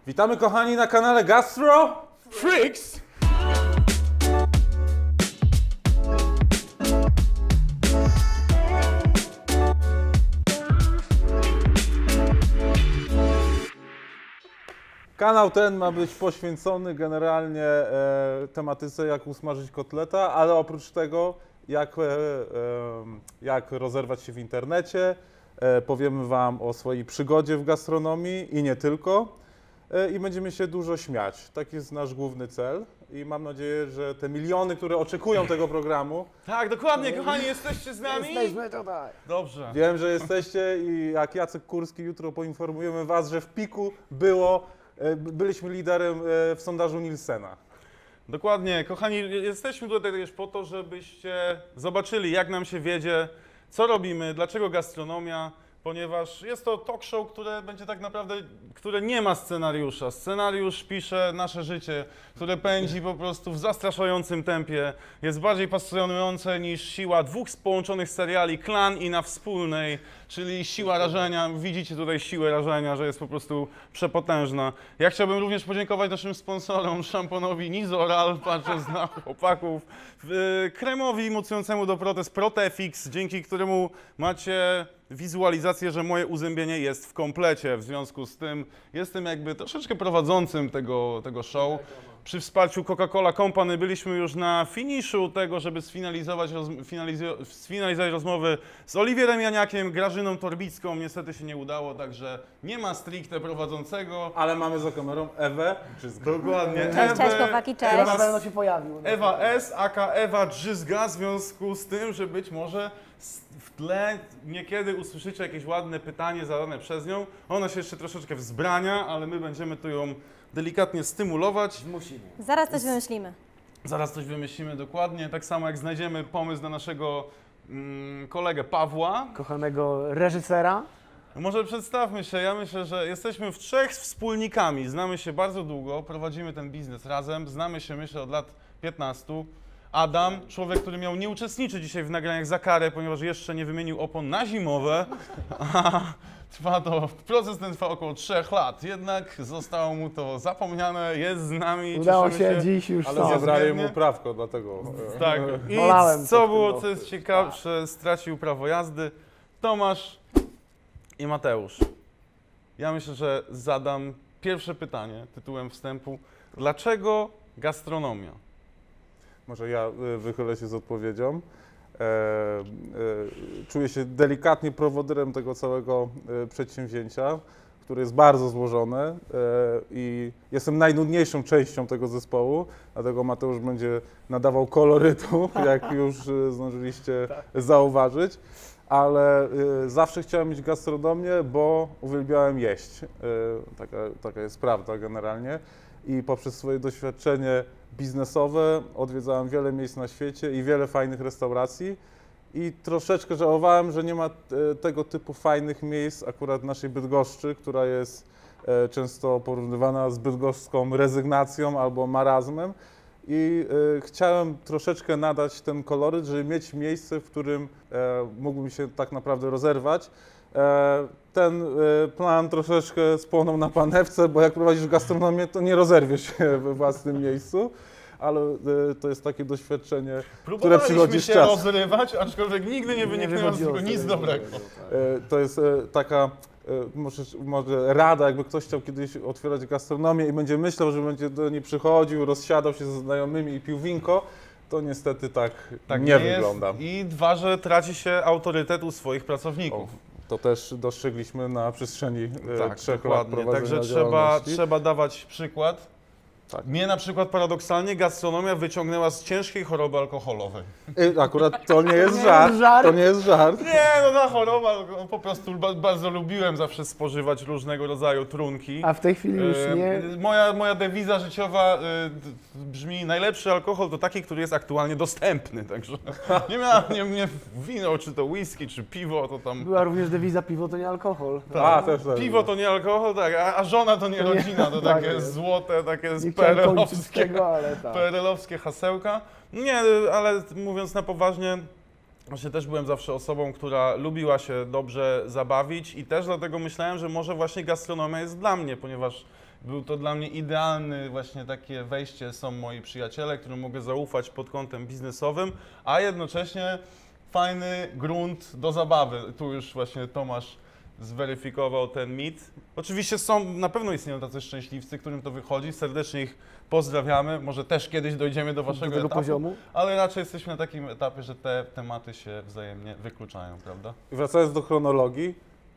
Witamy kochani na kanale Gastro Freaks! Kanał ten ma być poświęcony generalnie tematyce jak usmażyć kotleta, ale oprócz tego jak rozerwać się w internecie. Powiemy Wam o swojej przygodzie w gastronomii i nie tylko. I będziemy się dużo śmiać. Taki jest nasz główny cel i mam nadzieję, że te miliony, które oczekują tego programu... Tak, dokładnie, kochani, jesteście z nami? Jesteśmy tutaj. Dobrze. Wiem, że jesteście i jak Jacek Kurski jutro poinformujemy Was, że w piku byliśmy liderem w sondażu Nielsena. Dokładnie, kochani, jesteśmy tutaj też po to, żebyście zobaczyli, jak nam się wiedzie, co robimy, dlaczego gastronomia, ponieważ jest to talk show, które będzie tak naprawdę, które nie ma scenariusza. Scenariusz pisze nasze życie, które pędzi po prostu w zastraszającym tempie. Jest bardziej pasjonujące niż siła dwóch połączonych seriali Klan i Na Wspólnej, czyli siła rażenia. Widzicie tutaj siłę rażenia, że jest po prostu przepotężna. Ja chciałbym również podziękować naszym sponsorom, szamponowi Nizoral, patrząc na chłopaków, kremowi mocującemu do protez Protefix, dzięki któremu macie wizualizację, że moje uzębienie jest w komplecie. W związku z tym jestem jakby troszeczkę prowadzącym tego show. Przy wsparciu Coca-Cola Company byliśmy już na finiszu tego, żeby sfinalizować rozmowy z Oliwierem Janiakiem, Grażyną Torbicką. Niestety się nie udało, także nie ma stricte prowadzącego. Ale mamy za kamerą Ewę. Dokładnie. Cześć chłopaki, cześć. Na pewno się pojawił. Ewa S, aka Ewa Drzyzga, w związku z tym, że być może w tle niekiedy usłyszycie jakieś ładne pytanie zadane przez nią. Ona się jeszcze troszeczkę wzbrania, ale my będziemy tu ją delikatnie stymulować. Musimy. Zaraz coś wymyślimy. Zaraz coś wymyślimy dokładnie, tak samo jak znajdziemy pomysł na naszego kolegę Pawła. Kochanego reżysera. Może przedstawmy się, ja myślę, że jesteśmy trzech wspólnikami, znamy się bardzo długo, prowadzimy ten biznes razem, znamy się myślę od lat 15. Adam, człowiek, który miał nie uczestniczyć dzisiaj w nagraniach za karę, ponieważ jeszcze nie wymienił opon na zimowe, a proces ten trwa około 3 lat, jednak zostało mu to zapomniane, jest z nami. Udało się dziś już. Ale zabrali mu prawko, dlatego... Tak, i co było, co jest ciekawsze, stracił prawo jazdy Tomasz i Mateusz. Ja myślę, że zadam pierwsze pytanie tytułem wstępu. Dlaczego gastronomia? Może ja wychylę się z odpowiedzią. Czuję się delikatnie prowodyrem tego całego przedsięwzięcia, które jest bardzo złożone i jestem najnudniejszą częścią tego zespołu, dlatego Mateusz będzie nadawał kolorytu, jak już zdążyliście zauważyć. Ale zawsze chciałem mieć gastronomię, bo uwielbiałem jeść. Taka jest prawda generalnie. I poprzez swoje doświadczenie biznesowe odwiedzałem wiele miejsc na świecie i wiele fajnych restauracji. I troszeczkę żałowałem, że nie ma tego typu fajnych miejsc akurat w naszej Bydgoszczy, która jest często porównywana z bydgoską rezygnacją albo marazmem. I chciałem troszeczkę nadać ten koloryt, żeby mieć miejsce, w którym mógłbym się tak naprawdę rozerwać. Ten plan troszeczkę spłonął na panewce, bo jak prowadzisz gastronomię, to nie rozerwiesz się we własnym miejscu, ale to jest takie doświadczenie, które przychodzi z czasem. Próbowaliśmy się rozrywać, aczkolwiek nigdy nie wyniknęło z tego nic dobrego. To jest taka może rada, jakby ktoś chciał kiedyś otwierać gastronomię i będzie myślał, że będzie do niej przychodził, rozsiadał się ze znajomymi i pił winko, to niestety tak nie wygląda. I dwa, że traci się autorytet u swoich pracowników. To też dostrzegliśmy na przestrzeni 3 lat prowadzenia Także trzeba dawać przykład. Tak. Mnie na przykład paradoksalnie gastronomia wyciągnęła z ciężkiej choroby alkoholowej. Akurat to nie jest żart. To nie jest żart. Nie, no ta choroba, po prostu bardzo lubiłem zawsze spożywać różnego rodzaju trunki. A w tej chwili już nie. Moja dewiza życiowa brzmi: najlepszy alkohol to taki, który jest aktualnie dostępny, także nie wino, czy to whisky, czy piwo, to tam... Była również dewiza: piwo to nie alkohol. Tak. Też Piwo to nie alkohol, tak, a żona to nie rodzina, to tak takie jest. Złote, takie PRL-owskie hasełka. Nie, ale mówiąc na poważnie, właśnie też byłem zawsze osobą, która lubiła się dobrze zabawić i też dlatego myślałem, że może właśnie gastronomia jest dla mnie, ponieważ Był to dla mnie idealny właśnie takie wejście, są moi przyjaciele, którym mogę zaufać pod kątem biznesowym, a jednocześnie fajny grunt do zabawy. Tu już właśnie Tomasz zweryfikował ten mit. Oczywiście na pewno istnieją tacy szczęśliwcy, którym to wychodzi, serdecznie ich pozdrawiamy, może też kiedyś dojdziemy do waszego tego etapu, poziomu. ale raczej jesteśmy na takim etapie, że te tematy się wzajemnie wykluczają, prawda? I wracając do chronologii,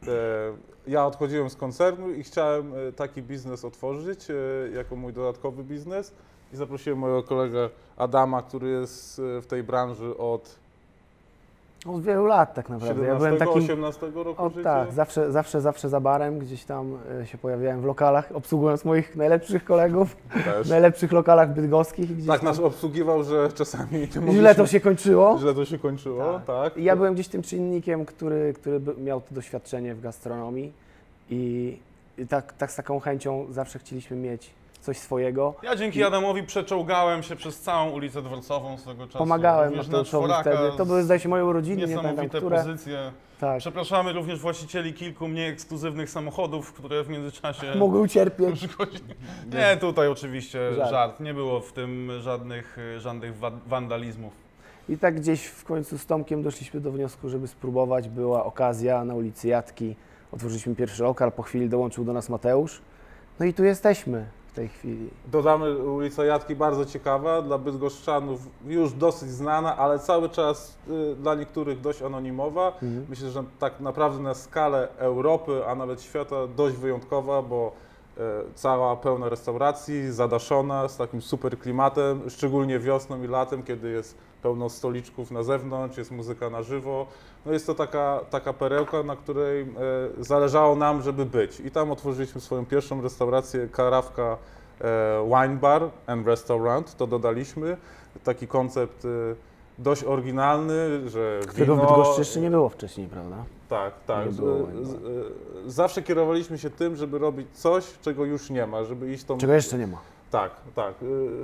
ja odchodziłem z koncernu i chciałem taki biznes otworzyć jako mój dodatkowy biznes i zaprosiłem mojego kolegę Adama, który jest w tej branży od Od wielu lat tak naprawdę. 17-18 roku życia. Tak, zawsze za barem, gdzieś tam się pojawiałem w lokalach, obsługując moich najlepszych kolegów, Też. w najlepszych lokalach bydgoskich. Gdzieś Tak tam. nas obsługiwał, że czasami nie mogliśmy... Źle to się kończyło. Źle to się kończyło, tak. I ja byłem gdzieś tym czynnikiem, który miał to doświadczenie w gastronomii i tak z taką chęcią zawsze chcieliśmy mieć coś swojego. Ja dzięki Adamowi przeczołgałem się przez całą ulicę Dworcową swego czasu. Pomagałem Również na Mateuszowi czworaka, wtedy. To były, zdaje się, moje urodziny, nie pamiętam, niesamowite które. pozycje. Tak, Przepraszamy również właścicieli kilku mniej ekskluzywnych samochodów, które w międzyczasie mogły ucierpieć. uszkodzili. Nie, tutaj oczywiście Żart. żart. Nie było w tym żadnych wandalizmów. I tak gdzieś w końcu z Tomkiem doszliśmy do wniosku, żeby spróbować. Była okazja na ulicy Jatki. Otworzyliśmy pierwszy lokal, po chwili dołączył do nas Mateusz. No i tu jesteśmy w tej chwili. Dodamy, ulica Jatki bardzo ciekawa, dla bydgoszczanów już dosyć znana, ale cały czas dla niektórych dość anonimowa. Myślę, że tak naprawdę na skalę Europy, a nawet świata dość wyjątkowa, bo cała pełna restauracji, zadaszona, z takim super klimatem, szczególnie wiosną i latem, kiedy jest pełno stoliczków na zewnątrz, jest muzyka na żywo. No jest to taka perełka, na której zależało nam, żeby być. I tam otworzyliśmy swoją pierwszą restaurację, Karawka Wine Bar and Restaurant, to dodaliśmy. Taki koncept dość oryginalny, że Którego wino... w Bydgoszczy jeszcze nie było wcześniej, prawda? Tak, tak. Nie było Zawsze kierowaliśmy się tym, żeby robić coś, czego już nie ma, żeby iść tą... Czego jeszcze nie ma. Tak, tak.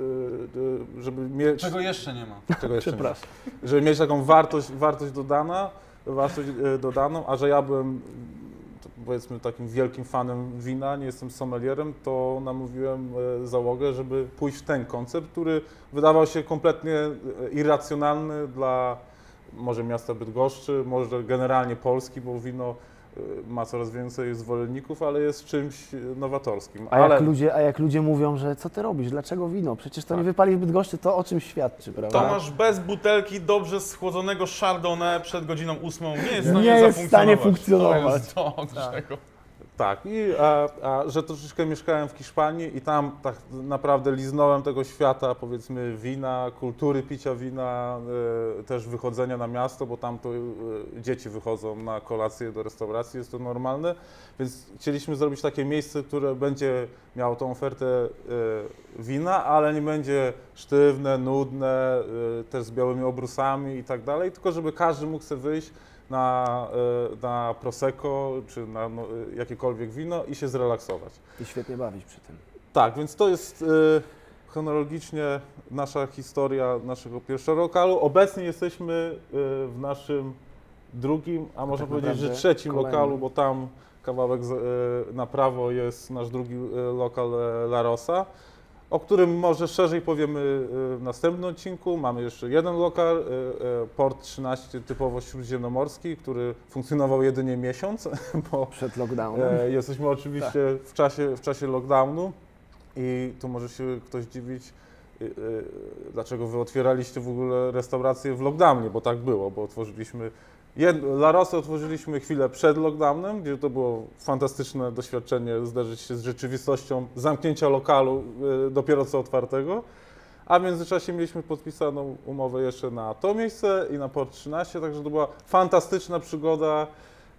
Żeby mieć... Czego jeszcze nie ma? Czego jeszcze nie ma. Przepraszam. Żeby mieć taką wartość dodaną, a że ja byłem, powiedzmy, takim wielkim fanem wina, nie jestem sommelierem, to namówiłem załogę, żeby pójść w ten koncept, który wydawał się kompletnie irracjonalny dla może miasta Bydgoszczy, może generalnie Polski, bo wino ma coraz więcej zwolenników, ale jest czymś nowatorskim. A jak ludzie mówią, że co ty robisz, dlaczego wino? Przecież to nie wypali w Bydgoszczy, to o czym świadczy, prawda? Tomasz bez butelki dobrze schłodzonego Chardonnay przed godziną 8 nie jest w stanie Nie jest w stanie funkcjonować. funkcjonować. To jest to, czego. Tak, że troszeczkę mieszkałem w Hiszpanii i tam tak naprawdę liznąłem tego świata, powiedzmy, wina, kultury picia wina, też wychodzenia na miasto, bo tam to dzieci wychodzą na kolację do restauracji, jest to normalne, więc chcieliśmy zrobić takie miejsce, które będzie miało tą ofertę wina, ale nie będzie sztywne, nudne, też z białymi obrusami i tak dalej, tylko żeby każdy mógł sobie wyjść na Prosecco czy na jakiekolwiek wino i się zrelaksować. I świetnie bawić przy tym. Tak, więc to jest chronologicznie nasza historia naszego pierwszego lokalu. Obecnie jesteśmy w naszym drugim, a można tak powiedzieć, że naprawdę trzecim kolejnym. lokalu, bo tam kawałek na prawo jest nasz drugi lokal La Rosa, o którym może szerzej powiemy w następnym odcinku. Mamy jeszcze jeden lokal, Port 13, typowo śródziemnomorski, który funkcjonował jedynie miesiąc, bo Przed lockdownem. jesteśmy oczywiście w czasie lockdownu i tu może się ktoś dziwić, dlaczego wy otwieraliście w ogóle restaurację w lockdownie, bo tak było, bo otworzyliśmy La Rosę otworzyliśmy chwilę przed lockdownem, gdzie to było fantastyczne doświadczenie zderzyć się z rzeczywistością zamknięcia lokalu dopiero co otwartego, a w międzyczasie mieliśmy podpisaną umowę jeszcze na to miejsce i na Port 13, także to była fantastyczna przygoda,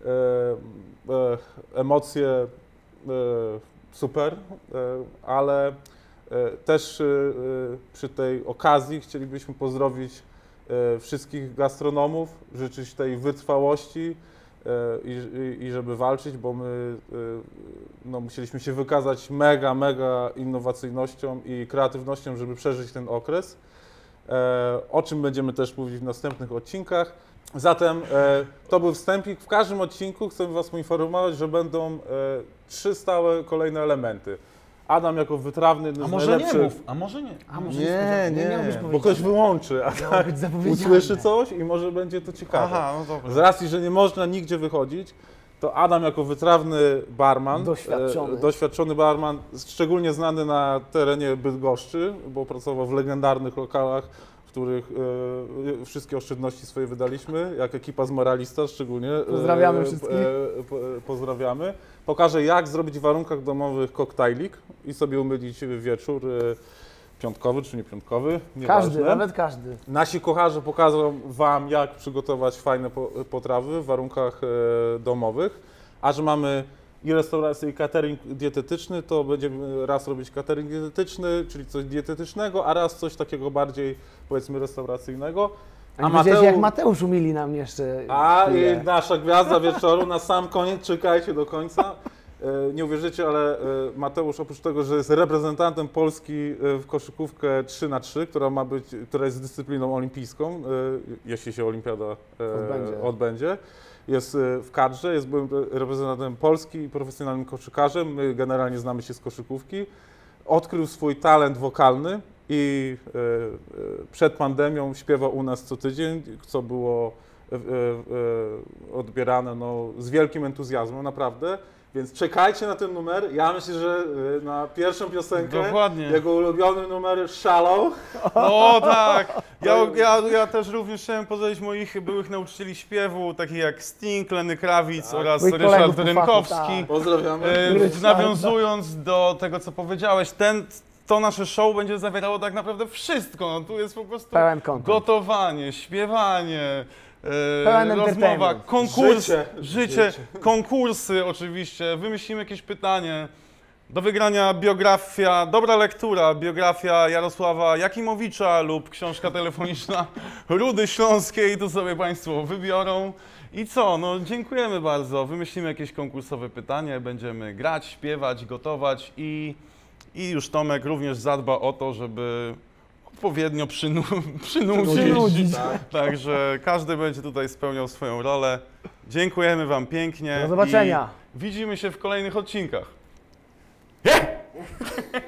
emocje super, ale też przy tej okazji chcielibyśmy pozdrowić wszystkich gastronomów, życzyć tej wytrwałości i żeby walczyć, bo my musieliśmy się wykazać mega innowacyjnością i kreatywnością, żeby przeżyć ten okres, o czym będziemy też mówić w następnych odcinkach. Zatem to był wstępik. W każdym odcinku chcę Was poinformować, że będą 3 stałe kolejne elementy. Adam jako wytrawny, jeden A z może nie najlepszych... mów, a może nie. A może Nie, miał być bo powiedziane. ktoś wyłączy, a Miało tak być zapowiedziane. usłyszy coś i może będzie to ciekawe. Aha, no dobra. Z racji, że nie można nigdzie wychodzić, to Adam jako wytrawny barman, doświadczony barman, szczególnie znany na terenie Bydgoszczy, bo pracował w legendarnych lokalach, w których wszystkie oszczędności swoje wydaliśmy, jak ekipa z Moralista szczególnie. Pozdrawiamy wszystkich. Pozdrawiamy. Pokażę, jak zrobić w warunkach domowych koktajlik i sobie umylić wieczór piątkowy czy nie piątkowy, Każdy, nieważne. nawet każdy. Nasi kucharze pokażą Wam, jak przygotować fajne potrawy w warunkach domowych, a że mamy i restaurację, i catering dietetyczny, to będziemy raz robić catering dietetyczny, czyli coś dietetycznego, a raz coś takiego bardziej, powiedzmy, restauracyjnego. A Mateusz... jak Mateusz umili nam jeszcze chwilę. I nasza gwiazda wieczoru na sam koniec, czekajcie do końca. Nie uwierzycie, ale Mateusz oprócz tego, że jest reprezentantem Polski w koszykówkę 3x3, która jest dyscypliną olimpijską, jeśli się olimpiada odbędzie, jest w kadrze, jest byłym reprezentantem Polski i profesjonalnym koszykarzem. My generalnie znamy się z koszykówki. Odkrył swój talent wokalny i przed pandemią śpiewał u nas co tydzień, co było odbierane z wielkim entuzjazmem, naprawdę. Więc czekajcie na ten numer. Ja myślę, że na pierwszą piosenkę jego ulubiony numer Shallow. O tak! Ja też również chciałem pozdrowić moich byłych nauczycieli śpiewu, takich jak Sting, Lenny Kravitz oraz Moich Ryszard kolegów po fachu, Rynkowski. Pozdrawiamy. Nawiązując do tego, co powiedziałeś, to nasze show będzie zawierało tak naprawdę wszystko. No, tu jest po prostu Pełen content. gotowanie, śpiewanie, Pełen rozmowa, entertainment. konkurs, życie, konkursy oczywiście. Wymyślimy jakieś pytanie. Do wygrania biografia, dobra lektura, biografia Jarosława Jakimowicza lub książka telefoniczna Rudy Śląskiej, tu sobie Państwo wybiorą. I co, no dziękujemy bardzo, wymyślimy jakieś konkursowe pytanie, będziemy grać, śpiewać, gotować i już Tomek również zadba o to, żeby odpowiednio przynudzić. Także każdy będzie tutaj spełniał swoją rolę. Dziękujemy Wam pięknie. Do zobaczenia. I widzimy się w kolejnych odcinkach.